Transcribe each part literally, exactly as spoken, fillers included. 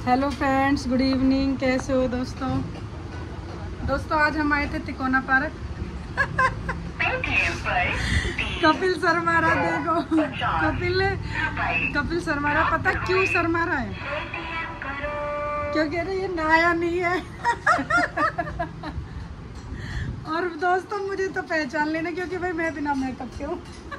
Hello friends, good evening. कैसे हो दोस्तों? दोस्तों आज हम आए थे तिकोना पार्क। कपिल शर्मा रहा, देखो कपिल कपिल शर्मा रहा। पता क्यों शर्मा रहा है? क्योंकि अरे ये नया नहीं है। और दोस्तों मुझे तो पहचान लेना, क्योंकि भाई मैं बिना मेकअप के हूँ।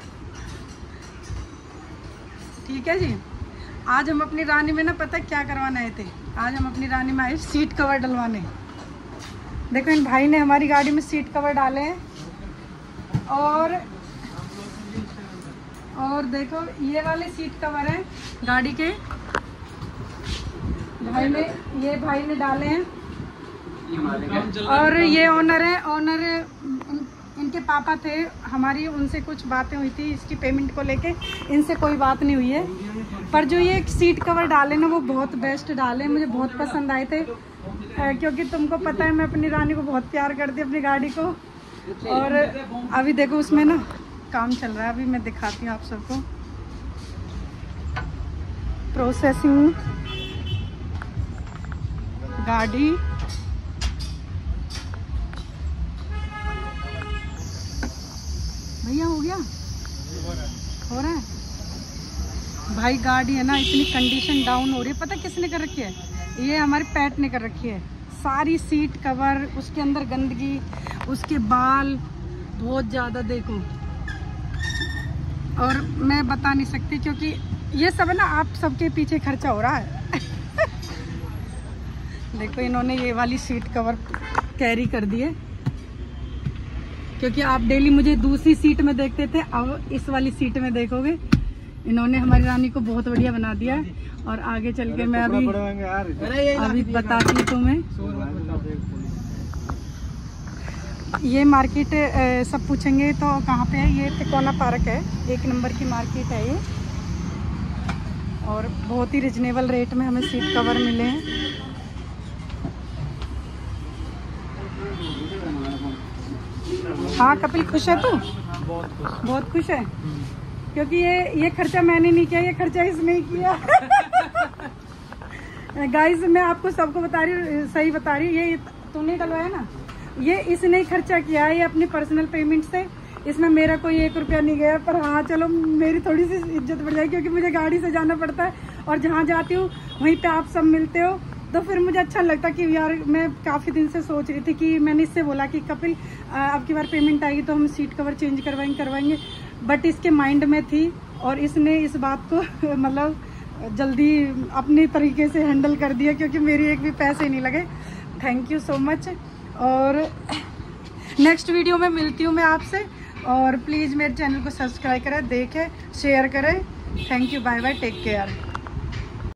ठीक है जी। आज हम अपनी रानी में ना पता क्या करवाने आए थे। आज हम अपनी रानी में आए सीट कवर डलवाने। देखो इन भाई ने हमारी गाड़ी में सीट कवर डाले हैं। और और देखो ये वाले सीट कवर हैं गाड़ी के। भाई ने ये भाई ने डाले हैं। और ये ओनर है, ओनर इन, इनके पापा थे। हमारी उनसे कुछ बातें हुई थी इसकी पेमेंट को लेके। इनसे कोई बात नहीं हुई है, पर जो ये सीट कवर डाले ना वो बहुत बेस्ट डाले, मुझे बहुत पसंद आए थे। क्योंकि तुमको पता है मैं अपनी रानी को बहुत प्यार करती हूँ, अपनी गाड़ी को। और अभी देखो उसमें ना काम चल रहा है, अभी मैं दिखाती हूँ आप सबको। प्रोसेसिंग गाड़ी भैया हो गया, हो रहा है भाई। गाड़ी है ना इतनी कंडीशन डाउन हो रही है। पता किसने कर रखी है? ये हमारे पैट ने कर रखी है। सारी सीट कवर, उसके अंदर गंदगी, उसके बाल बहुत ज़्यादा देखो। और मैं बता नहीं सकती क्योंकि ये सब है ना आप सबके पीछे खर्चा हो रहा है। देखो इन्होंने ये वाली सीट कवर कैरी कर दी है, क्योंकि आप डेली मुझे दूसरी सीट में देखते थे, अब इस वाली सीट में देखोगे। इन्होंने हमारी रानी को बहुत बढ़िया बना दिया है। और आगे चल के मैं अभी अभी बताती हूँ तुम्हें। ये मार्केट सब पूछेंगे तो कहाँ पे है? ये तिकोना पार्क है, एक नंबर की मार्केट है ये। और बहुत ही रिजनेबल रेट में हमें सीट कवर मिले हैं। हाँ कपिल, खुश है तू? बहुत खुश, बहुत खुश है। क्योंकि ये ये खर्चा मैंने नहीं किया, ये खर्चा इसने ही किया। गाइस मैं आपको सबको बता रही हूँ, सही बता रही हूँ। ये तूने डलवाया ना, ये इसने ही खर्चा किया है, ये अपनी पर्सनल पेमेंट से। इसमें मेरा कोई एक रुपया नहीं गया। पर हाँ चलो मेरी थोड़ी सी इज्जत बढ़ जाएगी, क्योंकि मुझे गाड़ी से जाना पड़ता है। और जहाँ जाती हूँ वहीं पे आप सब मिलते हो, तो फिर मुझे अच्छा लगता कि यार मैं काफ़ी दिन से सोच रही थी कि मैंने इससे बोला कि कपिल अब की बार पेमेंट आएगी तो हम सीट कवर चेंज करवाएंगे करवाएंगे बट इसके माइंड में थी, और इसने इस बात को मतलब जल्दी अपने तरीके से हैंडल कर दिया, क्योंकि मेरी एक भी पैसे नहीं लगे। Thank you so much. और नेक्स्ट वीडियो में मिलती हूँ मैं आपसे। और प्लीज़ मेरे चैनल को सब्सक्राइब करें, देखें, शेयर करें। Thank you, bye bye, take care.